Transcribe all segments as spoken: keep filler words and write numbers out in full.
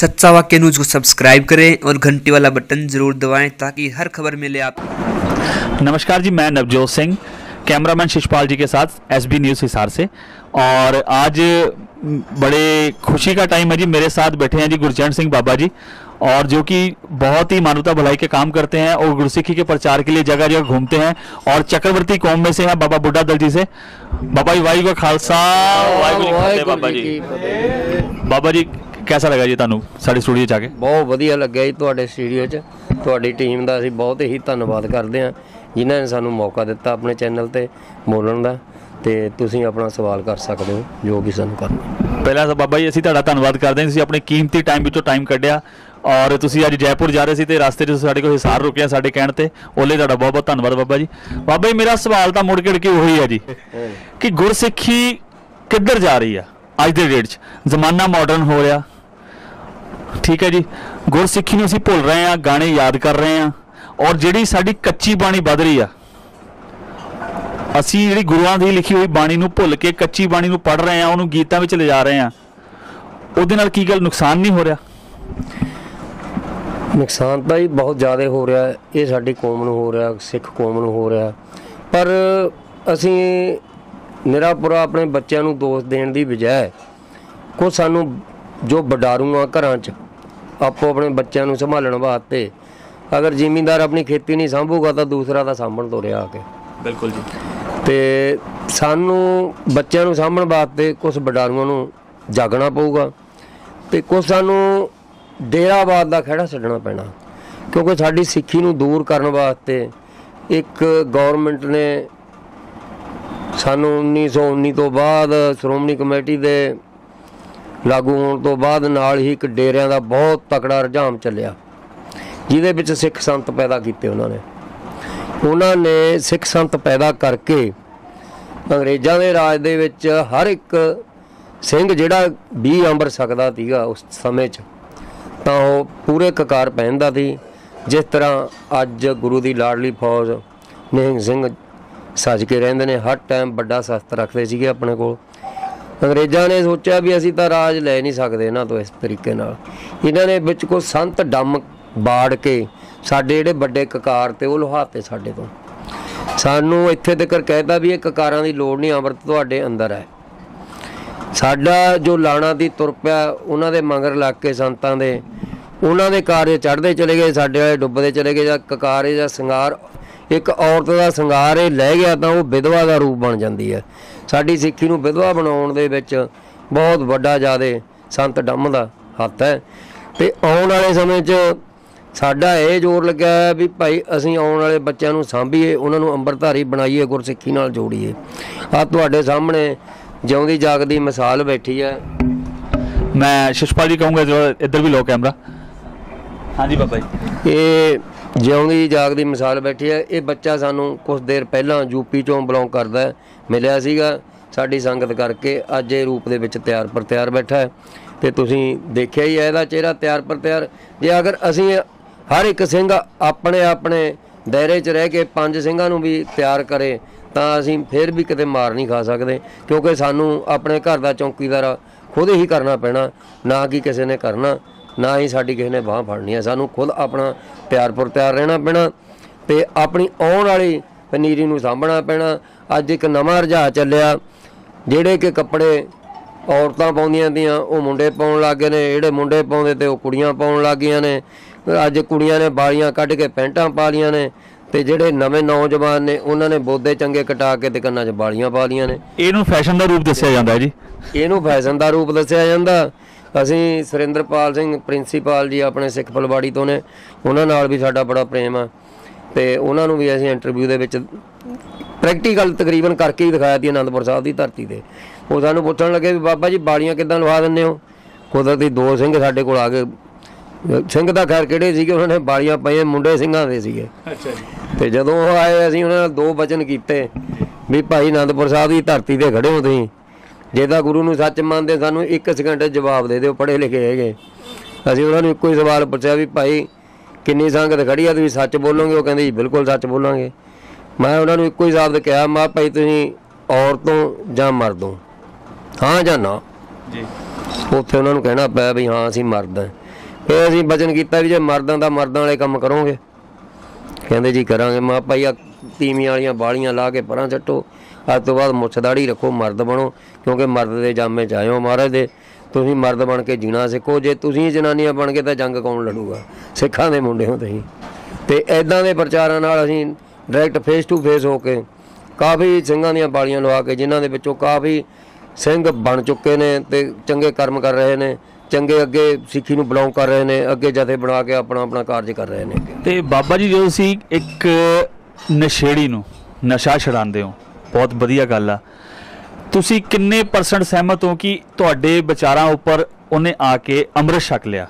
सच्चा वाक्य न्यूज़ को सब्सक्राइब करें और घंटी वाला बटन जरूर दबाएं ताकि हर खबर मिले आप। नमस्कार जी, मैं नवजोत सिंह, कैमरामैन शिशपाल जी के साथ एसबी न्यूज़ हिसार से। और आज बड़े खुशी का टाइम है जी। मेरे साथ बैठे हैं जी गुरचरण सिंह बाबा जी, और जो कि बहुत ही मानवता भलाई के काम करते हैं और गुरसिक्खी के प्रचार के लिए जगह जगह घूमते हैं। और चक्रवर्ती कौम में से हैं बाबा बुड्ढा दल जी से। बाबा जी वाहिगुरू का खालसा वाहिगुरू जी की फतेह। बाबा जी बाबा जी कैसा लगा जी ਤੁਹਾਨੂੰ ਸਾਡੇ ਸਟੂਡੀਓ 'ਚ ਆ ਕੇ? ਬਹੁਤ ਵਧੀਆ ਲੱਗਿਆ ਜੀ ਤੁਹਾਡੇ ਸਟੂਡੀਓ 'ਚ। ਤੁਹਾਡੀ ਟੀਮ ਦਾ ਅਸੀਂ ਬਹੁਤ ਹੀ ਧੰਨਵਾਦ ਕਰਦੇ ਹਾਂ ਜਿਨ੍ਹਾਂ ਨੇ ਸਾਨੂੰ ਮੌਕਾ ਦਿੱਤਾ ਆਪਣੇ ਚੈਨਲ ਤੇ ਬੋਲਣ ਦਾ, ਤੇ ਤੁਸੀਂ ਆਪਣਾ ਸਵਾਲ ਕਰ ਸਕਦੇ ਹੋ ਜੋ ਵੀ ਸਾਨੂੰ ਕਰਨਾ। ਪਹਿਲਾਂ ਤਾਂ ਬਾਬਾ ਜੀ ਅਸੀਂ ਤੁਹਾਡਾ ਧੰਨਵਾਦ ਕਰਦੇ ਹਾਂ, ਤੁਸੀਂ ਆਪਣੇ ਕੀਮਤੀ ਟਾਈਮ ਵਿੱਚੋਂ ਟਾਈਮ ਕੱਢਿਆ ਔਰ ਤੁਸੀਂ ਅੱਜ ਜੈਪੁਰ ਜਾ ਰਹੇ ਸੀ ਤੇ ਰਸਤੇ 'ਚ ਸਾਡੇ ਕੋਲ ਹਿਸਾਰ ਰੁਕਿਆ ਸਾਡੇ ਕਹਿਣ ਤੇ, ਉਹਲੇ ਤੁਹਾਡਾ ਬਹੁਤ ਬਹੁਤ ਧੰਨਵਾਦ ਬਾਬਾ ਜੀ। ਬਾਬਾ ਜੀ ਮੇਰਾ ਸਵਾਲ ਤਾਂ ਮੁੜ ਕੇ ਕੇ ਉਹੀ ਹੈ ਜੀ ਕਿ ਗੁਰਸਿੱਖੀ ਕਿੱਧਰ ਜਾ ਰਹੀ ਆ ਅੱਜ ਦੇ ਡੇਟ 'ਚ? ਜ਼ਮਾਨਾ ਮਾਡਰਨ ਹੋ ਰਿਹਾ, ठीक है जी। गुरसिक्खी ਨੂੰ ਅਸੀਂ ਭੁੱਲ ਰਹੇ ਹਾਂ, ਗਾਣੇ ਯਾਦ ਕਰ ਰਹੇ ਹਾਂ, ਔਰ ਜਿਹੜੀ ਸਾਡੀ ਕੱਚੀ ਬਾਣੀ ਵੱਧ ਰਹੀ ਆ, ਅਸੀਂ ਜਿਹੜੀ ਗੁਰੂਆਂ ਦੀ ਲਿਖੀ ਹੋਈ ਬਾਣੀ ਨੂੰ ਭੁੱਲ ਕੇ ਕੱਚੀ ਬਾਣੀ ਨੂੰ ਪੜ੍ਹ ਰਹੇ ਹਾਂ, ਉਹਨੂੰ ਗੀਤਾਂ ਵਿੱਚ ਲਿਜਾ ਰਹੇ ਹਾਂ। ਉਹਦੇ ਨਾਲ ਕੀ ਗੱਲ ਨੁਕਸਾਨ ਨਹੀਂ ਹੋ ਰਿਹਾ? ਨੁਕਸਾਨ ਤਾਂ ਹੀ ਬਹੁਤ ਜ਼ਿਆਦਾ ਹੋ ਰਿਹਾ। ਇਹ ਸਾਡੀ ਕੌਮ ਨੂੰ ਹੋ ਰਿਹਾ, ਸਿੱਖ ਕੌਮ ਨੂੰ ਹੋ ਰਿਹਾ। ਪਰ ਅਸੀਂ ਨਿਰਾਪੁਰਾ ਆਪਣੇ ਬੱਚਿਆਂ ਨੂੰ ਦੋਸ਼ ਦੇਣ ਦੀ ਬਜਾਏ ਕੁਝ ਸਾਨੂੰ ਜੋ ਵਡਾਰੂ ਆ ਘਰਾਂ 'ਚ ਆਪੋ ਆਪਣੇ ਬੱਚਿਆਂ ਨੂੰ ਸੰਭਾਲਣ ਵਾਸਤੇ, ਅਗਰ ਜ਼ਿਮੀਂਦਾਰ ਆਪਣੀ ਖੇਤੀ ਨਹੀਂ ਸਾਂਭੂਗਾ ਤਾਂ ਦੂਸਰਾ ਤਾਂ ਸਾਂਭਣ ਤੋਂ ਰਿਹਾ ਆ ਕੇ। ਬਿਲਕੁਲ ਜੀ। ਤੇ ਸਾਨੂੰ ਬੱਚਿਆਂ ਨੂੰ ਸਾਂਭਣ ਵਾਸਤੇ ਕੁਝ ਵਡਾਰੂਆਂ ਨੂੰ ਜਾਗਣਾ ਪਊਗਾ ਤੇ ਕੁਝ ਸਾਨੂੰ ਡੇਰਾਵਾਦ ਦਾ ਖਹਿੜਾ ਛੱਡਣਾ ਪੈਣਾ, ਕਿਉਂਕਿ ਸਾਡੀ ਸਿੱਖੀ ਨੂੰ ਦੂਰ ਕਰਨ ਵਾਸਤੇ ਇੱਕ ਗੌਰਮੈਂਟ ਨੇ ਸਾਨੂੰ ਉੱਨੀ ਸੌ ਉੱਨੀ ਤੋਂ ਬਾਅਦ ਸ਼੍ਰੋਮਣੀ ਕਮੇਟੀ ਦੇ ਲਾਗੂ ਹੋਣ ਤੋਂ ਬਾਅਦ ਨਾਲ ਹੀ ਇੱਕ ਡੇਰਿਆਂ ਦਾ ਬਹੁਤ ਤਕੜਾ ਰੁਝਾਨ ਚੱਲਿਆ, ਜਿਹਦੇ ਵਿੱਚ ਸਿੱਖ ਸੰਤ ਪੈਦਾ ਕੀਤੇ ਉਹਨਾਂ ਨੇ। ਉਹਨਾਂ ਨੇ ਸਿੱਖ ਸੰਤ ਪੈਦਾ ਕਰਕੇ ਅੰਗਰੇਜ਼ਾਂ ਦੇ ਰਾਜ ਦੇ ਵਿੱਚ ਹਰ ਇੱਕ ਸਿੰਘ ਜਿਹੜਾ ਵੀਹ ਅੰਬਰ ਸਕਦਾ ਸੀਗਾ ਉਸ ਸਮੇਂ 'ਚ, ਤਾਂ ਉਹ ਪੂਰੇ ਕਕਾਰ ਪਹਿਨਦਾ ਸੀ। ਜਿਸ ਤਰ੍ਹਾਂ ਅੱਜ ਗੁਰੂ ਦੀ ਲਾਡਲੀ ਫੌਜ ਨਿਹੰਗ ਸਿੰਘ ਸੱਜ ਕੇ ਰਹਿੰਦੇ ਨੇ, ਹਰ ਟਾਈਮ ਵੱਡਾ ਸ਼ਸਤਰ ਰੱਖਦੇ ਸੀਗੇ ਆਪਣੇ ਕੋਲ। ਅੰਗਰੇਜ਼ਾਂ ਨੇ ਸੋਚਿਆ ਵੀ ਅਸੀਂ ਤਾਂ ਰਾਜ ਲੈ ਨਹੀਂ ਸਕਦੇ ਇਹਨਾਂ ਤੋਂ ਇਸ ਤਰੀਕੇ ਨਾਲ। ਇਹਨਾਂ ਨੇ ਵਿੱਚ ਕੋਈ ਸੰਤ ਡੰਮ ਬਾੜ ਕੇ ਸਾਡੇ ਜਿਹੜੇ ਵੱਡੇ ਕਕਾਰ ਤੇ ਉਹ ਲੁਹਾਤੇ ਸਾਡੇ ਤੋਂ। ਸਾਨੂੰ ਇੱਥੇ ਤੱਕ ਕਹਿਤਾ ਵੀ ਇਹ ਕਕਾਰਾਂ ਦੀ ਲੋੜ ਨਹੀਂ, ਅੰਮ੍ਰਿਤ ਤੁਹਾਡੇ ਅੰਦਰ ਹੈ। ਸਾਡਾ ਜੋ ਲਾਣਾ ਦੀ ਤੁਰ ਪਿਆ ਉਹਨਾਂ ਦੇ ਮਗਰ ਲੱਗ ਕੇ ਸੰਤਾਂ ਦੇ, ਉਹਨਾਂ ਦੇ ਕਾਰਜ ਚੜ੍ਹਦੇ ਚਲੇ ਗਏ, ਸਾਡੇ ਵਾਲੇ ਡੁੱਬਦੇ ਚਲੇ ਗਏ। ਜਾਂ ਕਕਾਰ ਜਾਂ ਸ਼ਿੰਗਾਰ, ਇੱਕ ਔਰਤ ਦਾ ਸ਼ਿੰਗਾਰ ਇਹ ਲੈ ਗਿਆ ਤਾਂ ਉਹ ਵਿਧਵਾ ਦਾ ਰੂਪ ਬਣ ਜਾਂਦੀ ਹੈ। ਸਾਡੀ ਸਿੱਖੀ ਨੂੰ ਵਿਧਵਾ ਬਣਾਉਣ ਦੇ ਵਿੱਚ ਬਹੁਤ ਵੱਡਾ ਜ਼ਿਆਦਾ ਸੰਤ ਡੰਮ ਦਾ ਹੱਥ ਹੈ। ਤੇ ਆਉਣ ਵਾਲੇ ਸਮੇਂ 'ਚ ਸਾਡਾ ਇਹ ਜ਼ੋਰ ਲੱਗਿਆ ਵੀ ਭਾਈ ਅਸੀਂ ਆਉਣ ਵਾਲੇ ਬੱਚਿਆਂ ਨੂੰ ਸਾਂਭੀਏ, ਉਹਨਾਂ ਨੂੰ ਅੰਮ੍ਰਿਤਧਾਰੀ ਬਣਾਈਏ, ਗੁਰਸਿੱਖੀ ਨਾਲ ਜੋੜੀਏ। ਆਹ ਤੁਹਾਡੇ ਸਾਹਮਣੇ ਜਿਉਂਦੀ ਜਾਗਦੀ ਮਿਸਾਲ ਬੈਠੀ ਹੈ। ਮੈਂ शिशपाल जी कहूँगा जो इधर भी लो कैमरा। हाँ जी बाबा जी। ਇਹ ਜਿਉਂਦੀ ਜਾਗਦੀ ਮਿਸਾਲ ਬੈਠੀ ਹੈ। ਇਹ ਬੱਚਾ ਸਾਨੂੰ ਕੁਛ ਦੇਰ ਪਹਿਲਾਂ ਯੂਪੀ 'ਚੋਂ ਬਿਲੋਂਗ ਕਰਦਾ ਮਿਲਿਆ ਸੀਗਾ, ਸਾਡੀ ਸੰਗਤ ਕਰਕੇ ਅੱਜ ਇਹ ਰੂਪ ਦੇ ਵਿੱਚ ਤਿਆਰ ਪਰ ਤਿਆਰ ਬੈਠਾ ਹੈ। ਤੇ ਤੁਸੀਂ ਦੇਖਿਆ ਹੀ ਹੈ ਇਹਦਾ ਚਿਹਰਾ ਤਿਆਰ ਪਰ ਤਿਆਰ। ਜੇ ਅਗਰ ਅਸੀਂ ਹਰ ਇੱਕ ਸਿੰਘ ਆਪਣੇ ਆਪਣੇ ਦਾਇਰੇ 'ਚ ਰਹਿ ਕੇ ਪੰਜ ਸਿੰਘਾਂ ਨੂੰ ਵੀ ਤਿਆਰ ਕਰੇ ਤਾਂ ਅਸੀਂ ਫਿਰ ਵੀ ਕਿਤੇ ਮਾਰ ਨਹੀਂ ਖਾ ਸਕਦੇ, ਕਿਉਂਕਿ ਸਾਨੂੰ ਆਪਣੇ ਘਰ ਦਾ ਚੌਕੀਦਾਰ ਖੁਦ ਹੀ ਕਰਨਾ ਪੈਣਾ, ਨਾ ਕਿ ਕਿਸੇ ਨੇ ਕਰਨਾ, ਨਾ ਹੀ ਸਾਡੀ ਕਿਸੇ ਨੇ ਬਾਂਹ ਫੜਨੀ ਹੈ। ਸਾਨੂੰ ਖੁਦ ਆਪਣਾ ਤਿਆਰ ਪਰ ਤਿਆਰ ਰਹਿਣਾ ਪੈਣਾ ਤੇ ਆਪਣੀ ਆਉਣ ਵਾਲੀ ਪਨੀਰੀ ਨੂੰ ਸਾਂਭਣਾ ਪੈਣਾ। ਅੱਜ ਇੱਕ ਨਵਾਂ ਰੁਝਾਨ ਚੱਲਿਆ, ਜਿਹੜੇ ਕਿ ਕੱਪੜੇ ਔਰਤਾਂ ਪਾਉਂਦੀਆਂ ਤੀਆਂ ਉਹ ਮੁੰਡੇ ਪਾਉਣ ਲੱਗ ਗਏ ਨੇ, ਜਿਹੜੇ ਮੁੰਡੇ ਪਾਉਂਦੇ ਤੇ ਉਹ ਕੁੜੀਆਂ ਪਾਉਣ ਲੱਗ ਗਈਆਂ ਨੇ। ਅੱਜ ਕੁੜੀਆਂ ਨੇ ਬਾਲੀਆਂ ਕੱਢ ਕੇ ਪੈਂਟਾਂ ਪਾ ਲਈਆਂ ਨੇ, ਤੇ ਜਿਹੜੇ ਨਵੇਂ ਨੌਜਵਾਨ ਨੇ ਉਹਨਾਂ ਨੇ ਬੋਦੇ ਚੰਗੇ ਕਟਾ ਕੇ ਤੇ ਕੰਨਾਂ 'ਚ ਬਾਲੀਆਂ ਪਾ ਲਈਆਂ ਨੇ। ਇਹਨੂੰ ਫੈਸ਼ਨ ਦਾ ਰੂਪ ਦੱਸਿਆ ਜਾਂਦਾ ਜੀ। ਇਹਨੂੰ ਫੈਸ਼ਨ ਦਾ ਰੂਪ ਦੱਸਿਆ ਜਾਂਦਾ। ਅਸੀਂ ਸੁਰਿੰਦਰਪਾਲ ਸਿੰਘ ਪ੍ਰਿੰਸੀਪਲ ਜੀ ਆਪਣੇ ਸਿੱਖ ਫਲਵਾੜੀ ਤੋਂ ਨੇ, ਉਹਨਾਂ ਨਾਲ ਵੀ ਸਾਡਾ ਬੜਾ ਪ੍ਰੇਮ ਆ, ਤੇ ਉਹਨਾਂ ਨੂੰ ਵੀ ਅਸੀਂ ਇੰਟਰਵਿਊ ਦੇ ਵਿੱਚ ਪ੍ਰੈਕਟੀਕਲ ਤਕਰੀਬਨ ਕਰਕੇ ਹੀ ਦਿਖਾਇਆ ਸੀ ਅਨੰਦਪੁਰ ਸਾਹਿਬ ਦੀ ਧਰਤੀ 'ਤੇ। ਉਹ ਸਾਨੂੰ ਪੁੱਛਣ ਲੱਗੇ ਵੀ ਬਾਬਾ ਜੀ ਬਾਲੀਆਂ ਕਿੱਦਾਂ ਲਵਾ ਦਿੰਦੇ ਹੋ? ਕੁਦਰਤੀ ਦੋ ਸਿੰਘ ਸਾਡੇ ਕੋਲ ਆ ਗਏ। ਸਿੰਘ ਤਾਂ ਖੈਰ ਕਿਹੜੇ ਸੀਗੇ, ਉਹਨਾਂ ਨੇ ਬਾਲੀਆਂ ਪਾਈਆਂ ਮੁੰਡੇ ਸਿੰਘਾਂ ਦੇ ਸੀਗੇ। ਅੱਛਾ ਜੀ। ਅਤੇ ਜਦੋਂ ਉਹ ਆਏ ਅਸੀਂ ਉਹਨਾਂ ਨਾਲ ਦੋ ਵਚਨ ਕੀਤੇ ਵੀ ਭਾਈ ਅਨੰਦਪੁਰ ਸਾਹਿਬ ਦੀ ਧਰਤੀ 'ਤੇ ਖੜ੍ਹੇ ਹੋ ਤੁਸੀਂ, ਜੇ ਤਾਂ ਗੁਰੂ ਨੂੰ ਸੱਚ ਮੰਨਦੇ ਸਾਨੂੰ ਇੱਕ ਸਕਿੰਟ ਜਵਾਬ ਦੇ ਦਿਓ, ਪੜ੍ਹੇ ਲਿਖੇ ਹੈਗੇ। ਅਸੀਂ ਉਹਨਾਂ ਨੂੰ ਇੱਕੋ ਹੀ ਸਵਾਲ ਪੁੱਛਿਆ ਵੀ ਭਾਈ ਕਿੰਨੀ ਸੰਗਤ ਖੜ੍ਹੀ ਆ, ਤੁਸੀਂ ਸੱਚ ਬੋਲੋਗੇ? ਉਹ ਕਹਿੰਦੇ ਜੀ ਬਿਲਕੁਲ ਸੱਚ ਬੋਲਾਂਗੇ। ਮੈਂ ਉਹਨਾਂ ਨੂੰ ਇੱਕੋ ਹੀ ਸ਼ਬਦ ਕਿਹਾ, ਮੈਂ ਭਾਈ ਤੁਸੀਂ ਔਰਤੋਂ ਜਾਂ ਮਰਦੋਂ, ਹਾਂ ਜਾਂ ਨਾ ਜੀ। ਉੱਥੇ ਉਹਨਾਂ ਨੂੰ ਕਹਿਣਾ ਪਿਆ ਵੀ ਹਾਂ ਅਸੀਂ ਮਰਦ ਹਾਂ। ਫਿਰ ਅਸੀਂ ਬਚਨ ਕੀਤਾ ਵੀ ਜੇ ਮਰਦਾਂ ਦਾ ਮਰਦਾਂ ਵਾਲੇ ਕੰਮ ਕਰੋਗੇ, ਕਹਿੰਦੇ ਜੀ ਕਰਾਂਗੇ। ਮੈਂ ਭਾਈ ਆ ਤੀਵੀਆਂ ਵਾਲੀਆਂ ਬਾਲੀਆਂ ਲਾ ਕੇ ਪਰਾਂ ਛੱਟੋ, ਅੱਜ ਤੋਂ ਬਾਅਦ ਮੁੱਛ ਦਾੜੀ ਰੱਖੋ, ਮਰਦ ਬਣੋ, ਕਿਉਂਕਿ ਮਰਦ ਦੇ ਜਾਮੇ 'ਚ ਆਏ ਹੋ ਮਹਾਰਾਜ ਦੇ। ਤੁਸੀਂ ਮਰਦ ਬਣ ਕੇ ਜੀਣਾ ਸਿੱਖੋ, ਜੇ ਤੁਸੀਂ ਜਨਾਨੀਆਂ ਬਣ ਕੇ ਤਾਂ ਜੰਗ ਕੌਣ ਲੜੂਗਾ, ਸਿੱਖਾਂ ਦੇ ਮੁੰਡੇ ਹੋ ਤੁਸੀਂ। ਅਤੇ ਇੱਦਾਂ ਦੇ ਪ੍ਰਚਾਰਾਂ ਨਾਲ ਅਸੀਂ ਡਾਇਰੈਕਟ ਫੇਸ ਟੂ ਫੇਸ ਹੋ ਕੇ ਕਾਫੀ ਸਿੰਘਾਂ ਦੀਆਂ ਬਾਲੀਆਂ ਲਵਾ ਕੇ, ਜਿਨ੍ਹਾਂ ਦੇ ਵਿੱਚੋਂ ਕਾਫੀ ਸਿੰਘ ਬਣ ਚੁੱਕੇ ਨੇ ਅਤੇ ਚੰਗੇ ਕਰਮ ਕਰ ਰਹੇ ਨੇ, ਚੰਗੇ ਅੱਗੇ ਸਿੱਖੀ ਨੂੰ ਬਿਲੋਂਗ ਕਰ ਰਹੇ ਨੇ, ਅੱਗੇ ਜਥੇ ਬਣਾ ਕੇ ਆਪਣਾ ਆਪਣਾ ਕਾਰਜ ਕਰ ਰਹੇ ਨੇ। ਤੇ ਬਾਬਾ ਜੀ ਜਦੋਂ ਤੁਸੀਂ ਇੱਕ ਨਸ਼ੇੜੀ ਨੂੰ ਨਸ਼ਾ ਛਡਾਉਂਦੇ ਹੋ, ਬਹੁਤ ਵਧੀਆ ਗੱਲ ਆ, ਤੁਸੀਂ ਕਿੰਨੇ ਪਰਸੈਂਟ ਸਹਿਮਤ ਹੋ ਕਿ ਤੁਹਾਡੇ ਵਿਚਾਰਾਂ ਉੱਪਰ ਉਹਨੇ ਆ ਕੇ ਅੰਮ੍ਰਿਤ ਛਕ ਲਿਆ?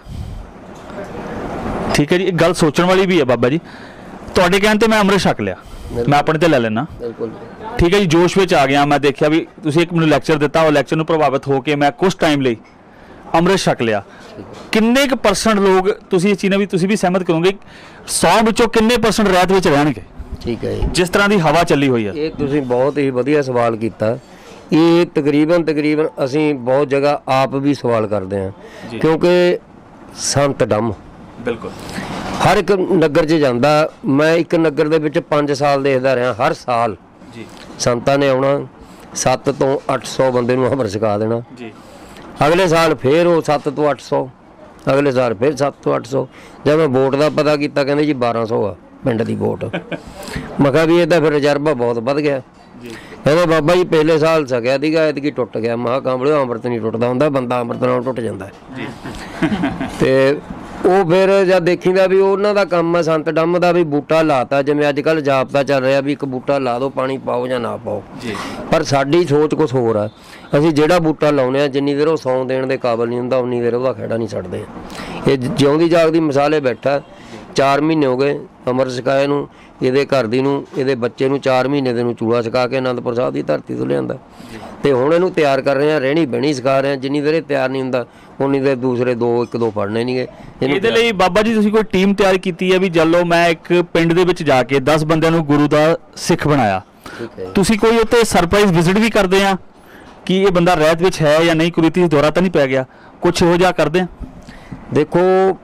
ਠੀਕ ਹੈ ਜੀ, ਇੱਕ ਗੱਲ ਸੋਚਣ ਵਾਲੀ ਵੀ ਹੈ ਬਾਬਾ ਜੀ। ਤੁਹਾਡੇ ਕਹਿਣ ਤੇ ਮੈਂ ਅੰਮ੍ਰਿਤ ਛਕ ਲਿਆ, ਮੈਂ ਆਪਣੇ ਤੇ ਲੈ ਲੈਣਾ, ਬਿਲਕੁਲ ਠੀਕ ਹੈ ਜੀ, ਜੋਸ਼ ਵਿੱਚ ਆ ਗਿਆ, ਮੈਂ ਦੇਖਿਆ ਵੀ ਤੁਸੀਂ ਇੱਕ ਮੈਨੂੰ ਲੈਕਚਰ ਦਿੱਤਾ, ਉਹ ਲੈਕਚਰ ਨੂੰ ਪ੍ਰਭਾਵਿਤ ਹੋ ਕੇ ਮੈਂ ਕੁਝ ਟਾਈਮ ਲਈ ਅੰਮ੍ਰਿਤ ਛਕ ਲਿਆ। ਕਿੰਨੇ ਕੁ ਪਰਸੈਂਟ ਲੋਕ, ਤੁਸੀਂ ਇਸ ਚੀਜ਼ ਨਾਲ ਵੀ ਤੁਸੀਂ ਵੀ ਸਹਿਮਤ ਕਰੋਗੇ, ਸੌ ਵਿੱਚੋਂ ਕਿੰਨੇ ਪਰਸੈਂਟ ਰਹਿਤ ਵਿੱਚ ਰਹਿਣਗੇ? ਠੀਕ ਹੈ ਜੀ, ਜਿਸ ਤਰ੍ਹਾਂ ਦੀ ਹਵਾ ਚੱਲੀ ਹੋਈ ਹੈ। ਇਹ ਤੁਸੀਂ ਬਹੁਤ ਹੀ ਵਧੀਆ ਸਵਾਲ ਕੀਤਾ। ਇਹ ਤਕਰੀਬਨ ਤਕਰੀਬਨ ਅਸੀਂ ਬਹੁਤ ਜਗ੍ਹਾ ਆਪ ਵੀ ਸਵਾਲ ਕਰਦੇ ਹਾਂ, ਕਿਉਂਕਿ ਸੰਤ ਡੰਮ ਬਿਲਕੁਲ ਹਰ ਇੱਕ ਨਗਰ 'ਚ ਜਾਂਦਾ। ਮੈਂ ਇੱਕ ਨਗਰ ਦੇ ਵਿੱਚ ਪੰਜ ਸਾਲ ਦੇਖਦਾ ਰਿਹਾ, ਹਰ ਸਾਲ ਜੀ ਸੰਤਾਂ ਸੰਤਾਂ ਨੇ ਆਉਣਾ, ਸੱਤ ਤੋਂ ਅੱਠ ਸੌ ਬੰਦੇ ਨੂੰ ਅੰਮ੍ਰਿਤ ਛਕਾ ਦੇਣਾ। ਜੀ ਅਗਲੇ ਸਾਲ ਫਿਰ ਉਹ ਸੱਤ ਤੋਂ ਅੱਠ ਸੌ, ਅਗਲੇ ਸਾਲ ਫਿਰ ਸੱਤ ਤੋਂ ਅੱਠ ਸੌ। ਜਦ ਮੈਂ ਵੋਟ ਦਾ ਪਤਾ ਕੀਤਾ, ਕਹਿੰਦੇ ਜੀ ਬਾਰਾਂ ਸੌ ਆ ਪਿੰਡ ਦੀ ਵੋਟ। ਮੈਂ ਕਿਹਾ ਵੀ ਇਹਦਾ ਫਿਰ ਰਜਰਬਾ ਬਹੁਤ ਵੱਧ ਗਿਆ। ਕਹਿੰਦੇ ਬਾਬਾ ਜੀ ਪਹਿਲੇ ਸਾਲ ਸਕਿਆ ਸੀਗਾ, ਐਤਕੀ ਟੁੱਟ ਗਿਆ। ਮੈਂ ਕਿਹਾ ਕਾਂਬਲਿਓ, ਅੰਮ੍ਰਿਤ ਨਹੀਂ ਟੁੱਟਦਾ ਹੁੰਦਾ, ਬੰਦਾ ਅੰਮ੍ਰਿਤ ਨਾਲ ਟੁੱਟ ਜਾਂਦਾ। ਤੇ ਉਹ ਫਿਰ ਜਦ ਦੇਖੀਦਾ ਵੀ ਉਹਨਾਂ ਦਾ ਕੰਮ ਹੈ ਸੰਤ ਡੰਮ ਦਾ, ਵੀ ਬੂਟਾ ਲਾਤਾ, ਜਿਵੇਂ ਅੱਜ ਕੱਲ੍ਹ ਜਾਪਦਾ ਚੱਲ ਰਿਹਾ ਵੀ ਇੱਕ ਬੂਟਾ ਲਾ ਦਿਓ, ਪਾਣੀ ਪਾਓ ਜਾਂ ਨਾ ਪਾਓ। ਪਰ ਸਾਡੀ ਸੋਚ ਕੁਛ ਹੋਰ ਆ। ਅਸੀਂ ਜਿਹੜਾ ਬੂਟਾ ਲਾਉਂਦੇ ਹਾਂ, ਜਿੰਨੀ ਦੇਰ ਉਹ ਸੌਂ ਦੇਣ ਦੇ ਕਾਬਲ ਨਹੀਂ ਹੁੰਦਾ, ਉਨੀ ਦੇਰ ਉਹਦਾ ਖਹਿੜਾ ਨਹੀਂ ਛੱਡਦੇ। ਇਹ ਜਿਉਂਦੀ ਜਾਗਦੀ ਮਿਸਾਲੇ ਬੈਠਾ, ਚਾਰ ਮਹੀਨੇ ਹੋ ਗਏ ਅੰਮ੍ਰਿਤ ਛਕਾਏ ਨੂੰ, ਇਹਦੇ ਘਰ ਦੀ ਨੂੰ, ਇਹਦੇ ਬੱਚੇ ਨੂੰ ਚਾਰ ਮਹੀਨੇ ਦੇ ਨੂੰ ਚੂੜਾ ਛਕਾ ਕੇ ਅਨੰਦਪੁਰ ਸਾਹਿਬ ਦੀ ਧਰਤੀ ਤੋਂ ਲਿਆਂਦਾ। ਤੇ ਹੁਣ ਇਹਨੂੰ ਤਿਆਰ ਕਰ ਰਹੇ ਹਾਂ, ਰਹਿਣੀ ਬਹਿਣੀ ਸਿਖਾ ਰਹੇ ਹਾਂ। ਜਿੰਨੀ ਦੇਰ ਇਹ ਤਿਆਰ ਨਹੀਂ ਹੁੰਦਾ, ਉਨੀ ਦੇਰ ਦੂਸਰੇ ਦੋ ਇੱਕ ਦੋ ਫੜਨੇ ਨਹੀਂਗੇ। ਇਹਦੇ ਲਈ ਬਾਬਾ ਜੀ ਤੁਸੀਂ ਕੋਈ ਟੀਮ ਤਿਆਰ ਕੀਤੀ ਹੈ ਵੀ ਚਲੋ ਮੈਂ ਇੱਕ ਪਿੰਡ ਦੇ ਵਿੱਚ ਜਾ ਕੇ ਦਸ ਬੰਦਿਆਂ ਨੂੰ ਗੁਰੂ ਦਾ ਸਿੱਖ ਬਣਾਇਆ, ਤੁਸੀਂ ਕੋਈ ਉੱਥੇ ਸਰਪ੍ਰਾਈਜ਼ ਵਿਜ਼ਿਟ ਵੀ ਕਰਦੇ ਆ ਕਿ ਇਹ ਬੰਦਾ ਰਹਿਤ ਵਿੱਚ ਹੈ ਜਾਂ ਨਹੀਂ, ਕੁਰੀਤੀ ਦੌਰਾ ਤਾਂ ਨਹੀਂ ਪੈ ਗਿਆ, ਕੁਛ ਇਹੋ ਜਿਹਾ ਕਰਦੇ ਆ? ਦੇਖੋ,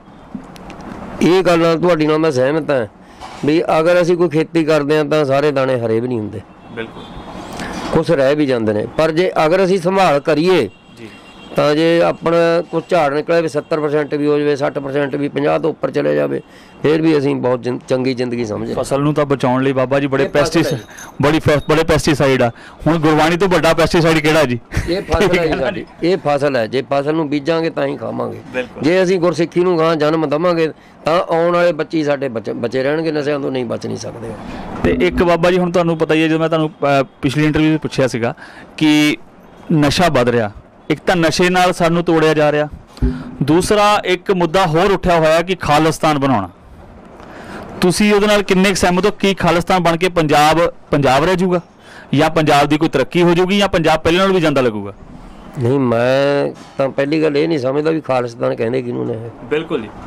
ਇਹ ਗੱਲ ਨਾਲ ਤੁਹਾਡੀ ਨਾਲ ਮੈਂ ਸਹਿਮਤ ਹਾਂ ਵੀ ਅਗਰ ਅਸੀਂ ਕੋਈ ਖੇਤੀ ਕਰਦੇ ਹਾਂ ਤਾਂ ਸਾਰੇ ਦਾਣੇ ਹਰੇ ਵੀ ਨਹੀਂ ਹੁੰਦੇ, ਬਿਲਕੁਲ ਕੁਛ ਰਹਿ ਵੀ ਜਾਂਦੇ ਨੇ। ਪਰ ਜੇ ਅਗਰ ਅਸੀਂ ਸੰਭਾਲ ਕਰੀਏ ਤਾਂ ਜੇ ਆਪਣਾ ਕੁਛ ਝਾੜ ਨਿਕਲੇ ਵੀ ਸੱਤਰ ਪਰਸੈਂਟ ਵੀ ਹੋ ਜਾਵੇ, ਸੱਠ ਪਰਸੈਂਟ ਵੀ, ਪੰਜਾਹ ਤੋਂ ਉੱਪਰ ਚਲੇ ਜਾਵੇ, ਫਿਰ ਵੀ ਅਸੀਂ ਬਹੁਤ ਚੰਗੀ ਜ਼ਿੰਦਗੀ ਸਮਝਦੇ। ਫਸਲ ਨੂੰ ਤਾਂ ਬਚਾਉਣ ਲਈ ਬਾਬਾ ਜੀ ਬੜੇ ਪੈਸਟੀਸਾਈਡ ਬੜੀ ਬੜੇ ਪੈਸਟੀਸਾਈਡ ਆ। ਹੁਣ ਗੁਰਬਾਣੀ ਤੋਂ ਵੱਡਾ ਪੈਸਟੀਸਾਈਡ ਕਿਹੜਾ ਜੀ? ਇਹ ਫਸਲ ਹੈ ਸਾਡੀ, ਇਹ ਫਸਲ ਹੈ। ਜੇ ਫਸਲ ਨੂੰ ਬੀਜਾਂਗੇ ਤਾਂ ਹੀ ਖਾਵਾਂਗੇ। ਜੇ ਅਸੀਂ ਗੁਰਸਿੱਖੀ ਨੂੰ ਗਾਂ ਜਨਮ ਦੇਵਾਂਗੇ ਤਾਂ ਆਉਣ ਵਾਲੇ ਬੱਚੇ ਸਾਡੇ ਬਚੇ ਰਹਿਣਗੇ, ਨਸ਼ਿਆਂ ਤੋਂ ਨਹੀਂ ਬਚ ਨਹੀਂ ਸਕਦੇ। ਤੇ ਇੱਕ ਬਾਬਾ ਜੀ ਹੁਣ ਤੁਹਾਨੂੰ ਪਤਾ ਹੀ ਹੈ, ਜਦੋਂ ਮੈਂ ਤੁਹਾਨੂੰ ਪਿਛਲੀ ਇੰਟਰਵਿਊ ਵਿੱਚ ਪੁੱਛਿਆ ਸੀਗਾ ਕਿ ਨਸ਼ਾ ਵੱਧ ਰਿਹਾ, ਇੱਕ ਤਾਂ ਨਸ਼ੇ ਨਾਲ ਸਾਨੂੰ ਤੋੜਿਆ ਜਾ ਰਿਹਾ, ਦੂਸਰਾ ਇੱਕ ਮੁੱਦਾ ਹੋਰ ਉੱਠਿਆ ਹੋਇਆ ਕਿ ਖਾਲਿਸਤਾਨ ਬਣਾਉਣਾ। ਤੁਸੀਂ ਉਹਦੇ ਨਾਲ ਕਿੰਨੇ ਸਹਿਮਤ ਹੋ? ਕੀ ਖਾਲਿਸਤਾਨ ਬਣ ਕੇ ਪੰਜਾਬ ਪੰਜਾਬ ਰਹਿ ਜਾਊਗਾ, ਜਾਂ ਪੰਜਾਬ ਦੀ ਕੋਈ ਤਰੱਕੀ ਹੋ ਜਾਊਗੀ, ਜਾਂ ਪੰਜਾਬ ਪਹਿਲੇ ਨਾਲੋਂ ਵੀ ਜਾਂਦਾ ਲੱਗੂਗਾ? ਨਹੀਂ, ਮੈਂ ਤਾਂ ਪਹਿਲੀ ਗੱਲ ਇਹ ਨਹੀਂ ਸਮਝਦਾ ਵੀ ਖਾਲਿਸਤਾਨ ਕਹਿੰਦੇ ਕਿਹਨੂੰ ਨੇ। ਬਿਲਕੁਲ ਜੀ,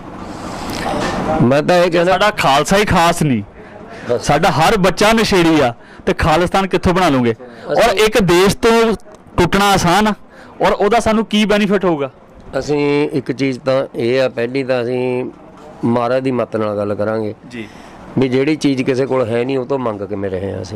ਮੈਂ ਤਾਂ ਇਹ ਕਹਿੰਦਾ ਸਾਡਾ ਖਾਲਸਾ ਹੀ ਖਾਸ ਨਹੀਂ, ਸਾਡਾ ਹਰ ਬੱਚਾ ਨਸ਼ੇੜੀ ਆ, ਤੇ ਖਾਲਿਸਤਾਨ ਕਿੱਥੋਂ ਬਣਾ ਲੂਗੇ? ਔਰ ਇੱਕ ਦੇਸ਼ ਤੋਂ ਟੁੱਟਣਾ ਆਸਾਨ ਆ, ਔਰ ਉਹਦਾ ਸਾਨੂੰ ਕੀ ਬੈਨੀਫਿਟ ਹੋਊਗਾ? ਅਸੀਂ ਇੱਕ ਚੀਜ਼ ਤਾਂ ਇਹ ਆ, ਪਹਿਲੀ ਤਾਂ ਅਸੀਂ ਮਹਾਰਾਜ ਦੀ ਮੱਤ ਨਾਲ ਗੱਲ ਕਰਾਂਗੇ ਜੀ ਵੀ ਜਿਹੜੀ ਚੀਜ਼ ਕਿਸੇ ਕੋਲ ਹੈ ਨਹੀਂ ਉਹ ਤੋਂ ਮੰਗ ਕਿਵੇਂ ਰਹੇ ਹਾਂ ਅਸੀਂ।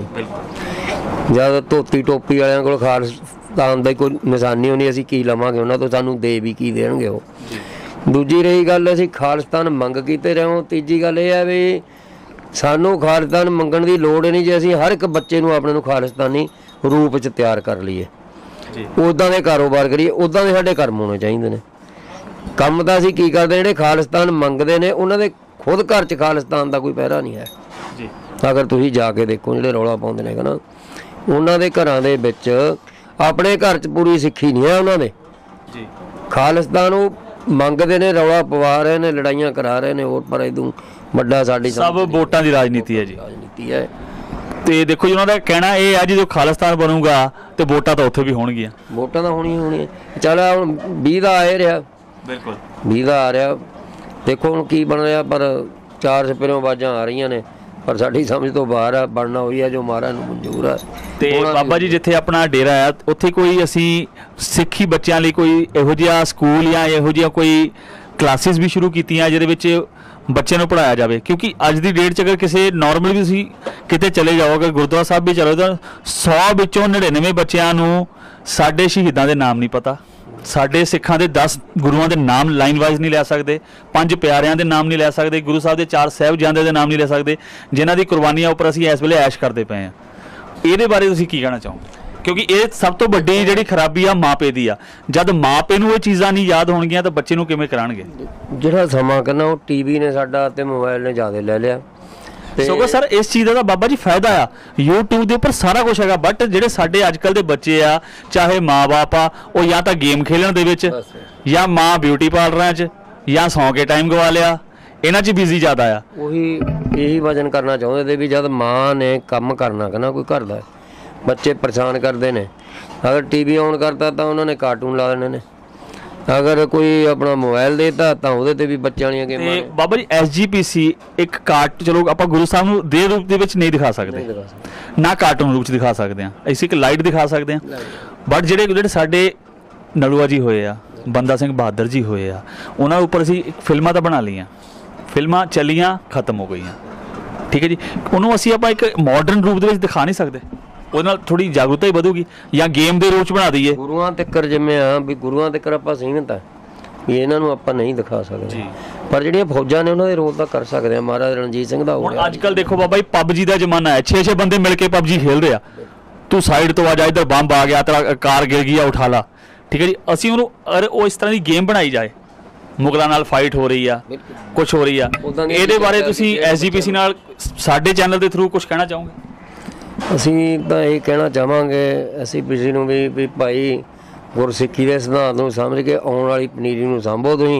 ਜਦ ਧੋਤੀ ਟੋਪੀ ਵਾਲਿਆਂ ਕੋਲ ਖਾਲਿਸਤਾਨ ਦੀ ਕੋਈ ਨਿਸ਼ਾਨੀ ਹੋਣੀ, ਅਸੀਂ ਕੀ ਲਵਾਂਗੇ ਉਹਨਾਂ ਤੋਂ? ਸਾਨੂੰ ਦੇ ਵੀ ਕੀ ਦੇਣਗੇ ਉਹ? ਦੂਜੀ ਰਹੀ ਗੱਲ, ਅਸੀਂ ਖਾਲਿਸਤਾਨ ਮੰਗ ਕੀਤੇ ਰਹੋ। ਤੀਜੀ ਗੱਲ ਇਹ ਹੈ ਵੀ ਸਾਨੂੰ ਖਾਲਿਸਤਾਨ ਮੰਗਣ ਦੀ ਲੋੜ ਨਹੀਂ, ਜੇ ਅਸੀਂ ਹਰ ਇੱਕ ਬੱਚੇ ਨੂੰ ਆਪਣੇ ਨੂੰ ਖਾਲਿਸਤਾਨੀ ਰੂਪ 'ਚ ਤਿਆਰ ਕਰ ਲਈਏ, ਉੱਦਾਂ ਦੇ ਕਾਰੋਬਾਰ ਕਰੀਏ, ਉੱਦਾਂ ਦੇ ਸਾਡੇ ਕਰਮ ਹੋਣੇ ਚਾਹੀਦੇ ਨੇ। ਕੰਮ ਤਾਂ ਅਸੀਂ ਕੀ ਕਰਦੇ, ਜਿਹੜੇ ਖਾਲਿਸਤਾਨ ਮੰਗਦੇ ਨੇ ਉਹਨਾਂ ਦੇ ਖੁਦ ਘਰ 'ਚ ਖਾਲਿਸਤਾਨ ਦਾ ਕੋਈ ਪਹਿਰਾ ਨਹੀਂ ਹੈ ਜੀ। ਅਗਰ ਤੁਸੀਂ ਜਾ ਕੇ ਦੇਖੋ, ਜਿਹੜੇ ਰੌਲਾ ਪਾਉਂਦੇ ਨੇ ਨਾ, ਉਹਨਾਂ ਦੇ ਘਰਾਂ ਦੇ ਵਿੱਚ ਆਪਣੇ ਘਰ 'ਚ ਪੂਰੀ ਸਿੱਖੀ ਨਹੀਂ ਹੈ ਉਹਨਾਂ ਦੇ ਜੀ। ਖਾਲਿਸਤਾਨ ਉਹ ਮੰਗਦੇ ਨੇ, ਰੌਲਾ ਪਵਾ ਰਹੇ ਨੇ, ਲੜਾਈਆਂ ਕਰਾ ਰਹੇ ਨੇ, ਹੋਰ ਪਰ ਇਦੋਂ ਵੱਡਾ ਸਾਡੀ ਸਭ ਵੋਟਾਂ ਦੀ ਰਾਜਨੀਤੀ ਹੈ ਜੀ, ਰਾਜਨੀਤੀ ਹੈ। ਤੇ ਦੇਖੋ ਜੀ, ਉਹਨਾਂ ਦਾ ਕਹਿਣਾ ਇਹ ਹੈ ਜੀ ਜਦੋਂ ਖਾਲਿਸਤਾਨ ਬਣੂਗਾ ਤੇ ਵੋਟਾਂ ਤਾਂ ਉੱਥੇ ਵੀ ਹੋਣਗੀਆਂ। ਵੋਟਾਂ ਤਾਂ ਹੋਣੀਆਂ ਹੋਣੀਆਂ। ਚੱਲ ਹੁਣ ਵੀਹ ਦਾ ਆਏ ਰਿਹਾ, ਬਿਲਕੁਲ ਵੀਹ ਦਾ ਆ ਰਿਹਾ, ਦੇਖੋ ਹੁਣ ਕੀ ਬਣ ਰਿਹਾ। ਪਰ ਚਾਰ ਸਪੇਰੋਂ ਆਵਾਜ਼ਾਂ ਆ ਰਹੀਆਂ ਨੇ, ਪਰ ਸਾਡੀ ਸਮਝ ਤੋਂ ਬਾਹਰ ਆ। ਬਣਨਾ ਹੋਈ ਆ ਜੋ ਮਹਾਰਾਜ ਨੂੰ ਮਨਜ਼ੂਰ ਆ। ਤੇ ਬਾਬਾ ਜੀ ਜਿੱਥੇ ਆਪਣਾ ਡੇਰਾ ਆ, ਉੱਥੇ ਕੋਈ ਅਸੀਂ ਸਿੱਖੀ ਬੱਚਿਆਂ ਲਈ ਕੋਈ ਇਹੋ ਜਿਹਾ ਸਕੂਲ ਜਾਂ ਇਹੋ ਜਿਹਾ ਕੋਈ ਕਲਾਸਿਸ ਵੀ ਸ਼ੁਰੂ ਕੀਤੀਆਂ ਜਿਹਦੇ ਵਿੱਚ ਬੱਚੇ ਨੂੰ ਪੜ੍ਹਾਇਆ ਜਾਵੇ, ਕਿਉਂਕਿ ਅੱਜ ਦੀ ਡੇਟ 'ਚ ਅਗਰ ਕਿਸੇ ਨਾਰਮਲ ਵੀ ਤੁਸੀਂ ਕਿਤੇ ਚਲੇ ਜਾਓ, ਅਗਰ ਗੁਰਦੁਆਰਾ ਸਾਹਿਬ ਵੀ ਚਲੋ ਤਾਂ ਸੌ ਵਿੱਚੋਂ ਨੜਿਨਵੇਂ ਬੱਚਿਆਂ ਨੂੰ ਸਾਡੇ ਸ਼ਹੀਦਾਂ ਦੇ ਨਾਮ ਨਹੀਂ ਪਤਾ, ਸਾਡੇ ਸਿੱਖਾਂ ਦੇ ਦਸ ਗੁਰੂਆਂ ਦੇ ਨਾਮ ਲਾਈਨ ਵਾਈਜ਼ ਨਹੀਂ ਲੈ ਸਕਦੇ, ਪੰਜ ਪਿਆਰਿਆਂ ਦੇ ਨਾਮ ਨਹੀਂ ਲੈ ਸਕਦੇ, ਗੁਰੂ ਸਾਹਿਬ ਦੇ ਚਾਰ ਸਾਹਿਬਜ਼ਾਦੇ ਦੇ ਨਾਮ ਨਹੀਂ ਲੈ ਸਕਦੇ, ਜਿਨ੍ਹਾਂ ਦੀ ਕੁਰਬਾਨੀਆਂ ਉੱਪਰ ਅਸੀਂ ਇਸ ਵੇਲੇ ਐਸ਼ ਕਰਦੇ ਪਏ ਹਾਂ। ਇਹਦੇ ਬਾਰੇ ਤੁਸੀਂ ਕੀ ਕਹਿਣਾ ਚਾਹੋਗੇ? ਕਿਉਂਕਿ ਇਹ ਸਭ ਤੋਂ ਵੱਡੀ ਜਿਹੜੀ ਖਰਾਬੀ ਆ ਮਾਪੇ ਦੀ ਆ। ਜਦ ਮਾਪੇ ਨੂੰ ਇਹ ਚੀਜ਼ਾਂ ਨਹੀਂ ਯਾਦ ਹੋਣਗੀਆਂ ਤਾਂ ਬੱਚੇ ਨੂੰ ਕਿਵੇਂ ਕਰਾਂਗੇ? ਜਿਹੜਾ ਸਮਾਂ ਕਹਿੰਦਾ ਉਹ ਟੀਵੀ ਨੇ ਸਾਡਾ ਤੇ ਮੋਬਾਈਲ ਨੇ ਜ਼ਿਆਦਾ ਲੈ ਲਿਆ। ਸੋ ਸਰ ਇਸ ਚੀਜ਼ ਦਾ ਤਾਂ ਬਾਬਾ ਜੀ ਫਾਇਦਾ ਆ, YouTube ਦੇ ਉੱਪਰ ਸਾਰਾ ਕੁਝ ਹੈਗਾ, ਬਟ ਜਿਹੜੇ ਸਾਡੇ ਅੱਜ ਕੱਲ੍ਹ ਦੇ ਬੱਚੇ ਆ, ਚਾਹੇ ਮਾਂ-ਬਾਪ ਆ, ਉਹ ਜਾਂ ਤਾਂ ਗੇਮ ਖੇਲਣ ਦੇ ਵਿੱਚ, ਜਾਂ ਮਾਂ ਬਿਊਟੀ ਪਾਰਲਰਾਂ 'ਚ, ਜਾਂ ਸੌਂ ਕੇ ਟਾਈਮ ਗਵਾ ਲਿਆ, ਇਹਨਾਂ 'ਚ ਬਿਜ਼ੀ ਜ਼ਿਆਦਾ ਆ। ਉਹੀ ਇਹੀ ਵਜਨ ਕਰਨਾ ਚਾਹੁੰਦੇ ਤੇ ਵੀ ਜਦ ਮਾਂ ਨੇ ਕੰਮ ਕਰਨਾ ਕਹਿੰਦਾ ਕੋਈ ਘਰ ਦਾ, ਬੱਚੇ ਪਰੇਸ਼ਾਨ ਕਰਦੇ ਨੇ। ਅਗਰ ਟੀਵੀ ਔਨ ਕਰਤਾ ਤਾਂ ਉਹਨਾਂ ਨੇ ਕਾਰਟੂਨ ਲਾ ਦੇਣੇ ਨੇ, ਅਗਰ ਕੋਈ ਆਪਣਾ ਮੋਬਾਈਲ ਦੇਤਾ ਤਾਂ ਉਹਦੇ ਤੇ ਵੀ ਬੱਚਿਆਂ ਵਾਲੀਆਂ ਗੇਮਾਂ ਨੇ। ਬਾਬਾ ਜੀ ਐਸ ਜੀ ਪੀ ਸੀ ਇੱਕ ਕਾਰਟ ਚਲੋ ਆਪਾਂ ਗੁਰੂ ਸਾਹਿਬ ਨੂੰ ਦੇ ਰੂਪ ਦੇ ਵਿੱਚ ਨਹੀਂ ਦਿਖਾ ਸਕਦੇ, ਨਾ ਕਾਰਟੂਨ ਰੂਪ 'ਚ ਦਿਖਾ ਸਕਦੇ ਹਾਂ, ਅਸੀਂ ਇੱਕ ਲਾਈਟ ਦਿਖਾ ਸਕਦੇ ਹਾਂ, ਬਟ ਜਿਹੜੇ ਜਿਹੜੇ ਸਾਡੇ ਨਲੂਆ ਜੀ ਹੋਏ ਆ, ਬੰਦਾ ਸਿੰਘ ਬਹਾਦਰ ਜੀ ਹੋਏ ਆ, ਉਹਨਾਂ ਉੱਪਰ ਅਸੀਂ ਫਿਲਮਾਂ ਤਾਂ ਬਣਾ ਲਈਆਂ, ਫਿਲਮਾਂ ਚੱਲੀਆਂ ਖਤਮ ਹੋ ਗਈਆਂ, ਠੀਕ ਹੈ ਜੀ। ਉਹਨੂੰ ਅਸੀਂ ਆਪਾਂ ਇੱਕ ਮਾਡਰਨ ਰੂਪ ਦੇ ਵਿੱਚ ਦਿਖਾ ਨਹੀਂ ਸਕਦੇ, ਉਹਦੇ ਨਾਲ ਥੋੜੀ ਜਾਗਰੂਕਤਾ ਹੀ ਵਧੂਗੀ, ਜਾਂ ਗੇਮ ਦੇ ਰੂਪ 'ਚ ਬਣਾ ਦਈਏ। ਗੁਰੂਆਂ ਤੱਕਰ ਜਿਵੇਂ ਆ ਵੀ ਗੁਰੂਆਂ ਤੱਕਰ ਆਪਾਂ ਸੀਮਿਤ ਆ ਵੀ ਇਹਨਾਂ ਨੂੰ ਆਪਾਂ ਨਹੀਂ ਦਿਖਾ ਸਕਦੇ, ਪਰ ਜਿਹੜੀਆਂ ਫੌਜਾਂ ਨੇ ਉਹਨਾਂ ਦੇ ਰੋਲ ਤਾਂ ਕਰ ਸਕਦੇ ਆ। ਮਹਾਰਾਜ ਰਣਜੀਤ ਸਿੰਘ ਦਾ ਹੋ ਗਿਆ। ਅੱਜ ਕੱਲ ਦੇਖੋ ਬਾਬਾ ਜੀ ਪਬਜੀ ਦਾ ਜ਼ਮਾਨਾ ਹੈ, ਛੇ ਛੇ ਬੰਦੇ ਮਿਲ ਕੇ ਪਬਜੀ ਖੇਲਦੇ ਆ, ਤੂੰ ਸਾਈਡ ਤੋਂ ਆ ਜਾ, ਇੱਧਰ ਬੰਬ ਆ ਗਿਆ, ਤੇਰਾ ਕਾਰ ਗਿਰ ਗਈ ਆ, ਉਠਾ ਲਾ, ਠੀਕ ਹੈ ਜੀ। ਅਸੀਂ ਉਹਨੂੰ ਅਰੇ ਉਹ ਇਸ ਤਰ੍ਹਾਂ ਦੀ ਗੇਮ ਬਣਾਈ ਜਾਏ, ਮੁਗਲਾਂ ਨਾਲ ਫਾਈਟ ਹੋ ਰਹੀ ਆ, ਕੁਛ ਹੋ ਰਹੀ ਆ, ਇਹਦੇ ਬਾਰੇ ਤੁਸੀਂ ਐਸ ਜੀ ਪੀ ਸੀ ਨਾਲ ਸਾਡੇ ਚੈਨਲ ਦੇ ਥਰੂ ਕੁਝ ਕਹਿਣਾ ਚਾਹੋਗੇ? ਅਸੀਂ ਤਾਂ ਇਹ ਕਹਿਣਾ ਚਾਹਾਂਗੇ ਅਸੀਂ ਪਿਛਲੀ ਨੂੰ ਵੀ ਵੀ ਭਾਈ ਗੁਰਸਿੱਖੀ ਦੇ ਸਿਧਾਂਤ ਨੂੰ ਸਮਝ ਕੇ ਆਉਣ ਵਾਲੀ ਪਨੀਰੀ ਨੂੰ ਸਾਂਭੋ ਤੁਸੀਂ।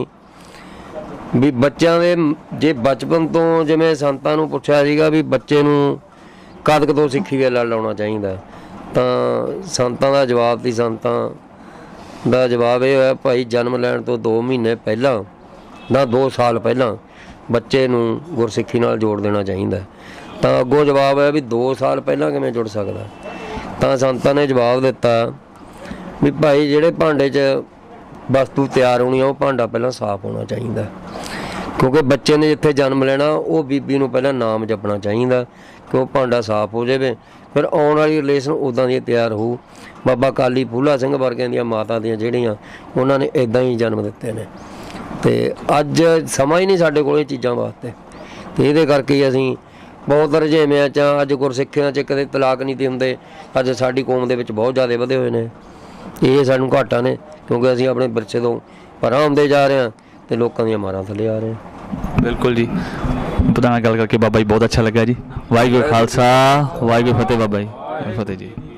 ਵੀ ਬੱਚਿਆਂ ਦੇ ਜੇ ਬਚਪਨ ਤੋਂ ਜਿਵੇਂ ਸੰਤਾਂ ਨੂੰ ਪੁੱਛਿਆ ਸੀਗਾ ਵੀ ਬੱਚੇ ਨੂੰ ਕਦ ਕਦੋਂ ਸਿੱਖੀ ਵੇਲਾ ਲਾਉਣਾ ਚਾਹੀਦਾ, ਤਾਂ ਸੰਤਾਂ ਦਾ ਜਵਾਬ ਸੀ, ਸੰਤਾਂ ਦਾ ਜਵਾਬ ਇਹ ਹੋਇਆ ਭਾਈ ਜਨਮ ਲੈਣ ਤੋਂ ਦੋ ਮਹੀਨੇ ਪਹਿਲਾਂ ਨਾ ਦੋ ਸਾਲ ਪਹਿਲਾਂ ਬੱਚੇ ਨੂੰ ਗੁਰਸਿੱਖੀ ਨਾਲ ਜੋੜ ਦੇਣਾ ਚਾਹੀਦਾ। ਤਾਂ ਅੱਗੋਂ ਜਵਾਬ ਹੈ ਵੀ ਦੋ ਸਾਲ ਪਹਿਲਾਂ ਕਿਵੇਂ ਜੁੜ ਸਕਦਾ? ਤਾਂ ਸੰਤਾਂ ਨੇ ਜਵਾਬ ਦਿੱਤਾ ਵੀ ਭਾਈ ਜਿਹੜੇ ਭਾਂਡੇ 'ਚ ਵਸਤੂ ਤਿਆਰ ਹੋਣੀ ਆ ਉਹ ਭਾਂਡਾ ਪਹਿਲਾਂ ਸਾਫ਼ ਹੋਣਾ ਚਾਹੀਦਾ, ਕਿਉਂਕਿ ਬੱਚੇ ਨੇ ਜਿੱਥੇ ਜਨਮ ਲੈਣਾ ਉਹ ਬੀਬੀ ਨੂੰ ਪਹਿਲਾਂ ਨਾਮ ਜਪਣਾ ਚਾਹੀਦਾ ਕਿ ਉਹ ਭਾਂਡਾ ਸਾਫ਼ ਹੋ ਜਾਵੇ, ਫਿਰ ਆਉਣ ਵਾਲੀ ਰਿਲੇਸ਼ਨ ਉੱਦਾਂ ਦੀ ਤਿਆਰ ਹੋਊ। ਬਾਬਾ ਕਾਲੀ ਫੂਲਾ ਸਿੰਘ ਵਰਗਿਆਂ ਦੀਆਂ ਮਾਤਾ ਦੀਆਂ ਜਿਹੜੀਆਂ ਉਹਨਾਂ ਨੇ ਇੱਦਾਂ ਹੀ ਜਨਮ ਦਿੱਤੇ ਨੇ, ਅਤੇ ਅੱਜ ਸਮਾਂ ਹੀ ਨਹੀਂ ਸਾਡੇ ਕੋਲ ਇਹ ਚੀਜ਼ਾਂ ਵਾਸਤੇ, ਅਤੇ ਇਹਦੇ ਕਰਕੇ ਅਸੀਂ ਬਹੁਤ ਰੁਝੇਵਿਆਂ 'ਚ ਅੱਜ ਗੁਰਸਿੱਖਿਆਂ 'ਚ ਕਦੇ ਤਲਾਕ ਨਹੀਂ ਤੇ ਹੁੰਦੇ, ਅੱਜ ਸਾਡੀ ਕੌਮ ਦੇ ਵਿੱਚ ਬਹੁਤ ਜ਼ਿਆਦਾ ਵਧੇ ਹੋਏ ਨੇ। ਇਹ ਸਾਨੂੰ ਘਾਟਾ ਨੇ ਕਿਉਂਕਿ ਅਸੀਂ ਆਪਣੇ ਵਿਰਸੇ ਤੋਂ ਪਰਾਂ ਹੁੰਦੇ ਜਾ ਰਹੇ ਹਾਂ ਅਤੇ ਲੋਕਾਂ ਦੀਆਂ ਮਾਰਾਂ ਥੱਲੇ ਆ ਰਹੇ ਹਾਂ। ਬਿਲਕੁਲ ਜੀ, ਪਤਾ ਨਾਲ ਗੱਲ ਕਰਕੇ ਬਾਬਾ ਜੀ ਬਹੁਤ ਅੱਛਾ ਲੱਗਾ ਜੀ। ਵਾਹਿਗੁਰੂ ਖਾਲਸਾ ਵਾਹਿਗੁਰੂ ਫਤਿਹ। ਬਾਬਾ ਜੀ ਫਤਿਹ ਜੀ।